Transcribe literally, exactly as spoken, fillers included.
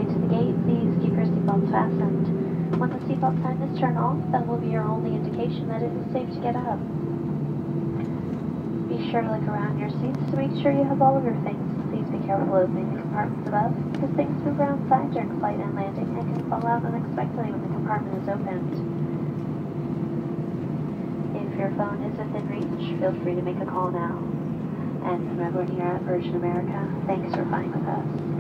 to the gate, please keep your seatbelts fastened. When the seatbelt sign is turned off, that will be your only indication that it is safe to get up. Be sure to look around your seats to make sure you have all of your things. Please be careful opening the compartments above, because things move around side during flight and landing and can fall out unexpectedly when the compartment is opened. If your phone is within reach, feel free to make a call now. And from everyone here at Virgin America, thanks for flying with us.